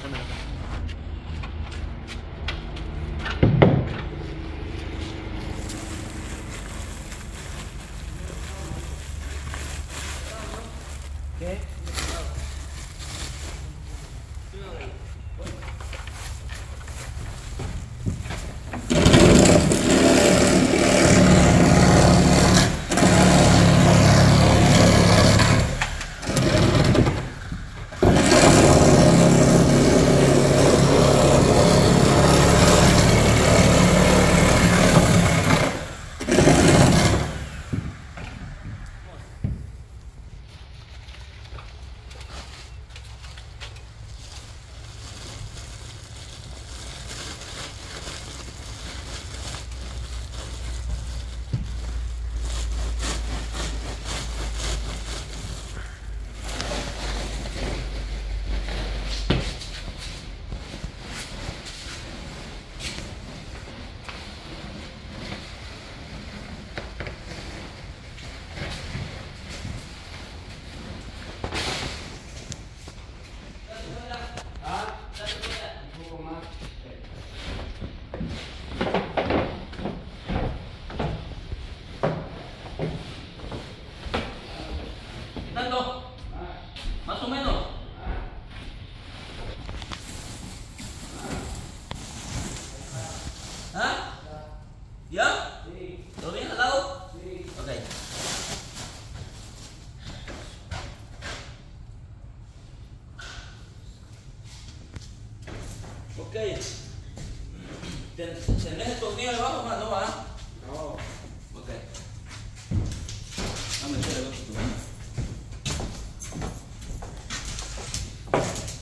¿Qué? Más o menos. ¿Ah? ¿Ya? Sí. ¿Todo bien al lado? Sí. Ok. Ok. ¿Tenés el tornillo debajo? No va. No. Ok. Dame el